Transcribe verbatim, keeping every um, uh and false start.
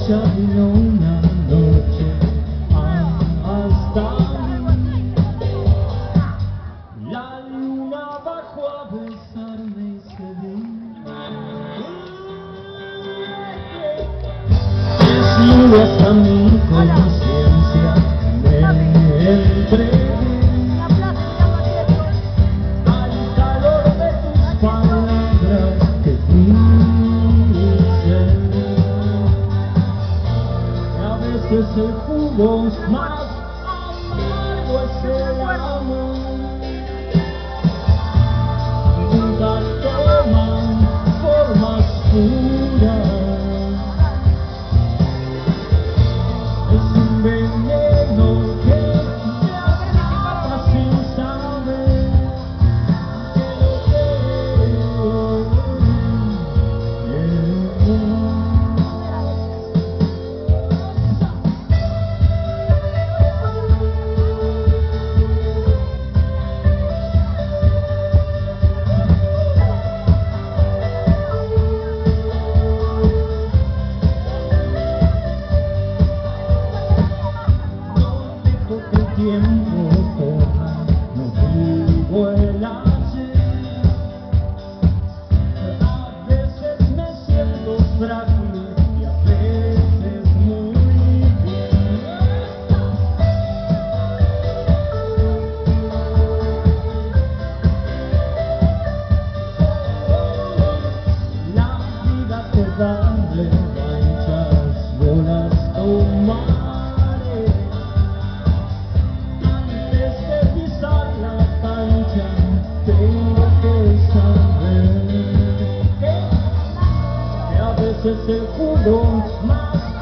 ya vino una noche hasta la luna bajó a besarme y se vino desnudo hasta mi conciencia me entregué al calor de tus palabras que dicen que a veces el jugo es más amargo, es el amor. Nunca toman formas puras, es un veneno que te atrapa sin saber que lo que tiempo corra, no vivo el ayer. A veces me siento frágil y a veces muy bien. La vida te da revanchas, yo las tomaré. Tengo que saber que a veces el jugo más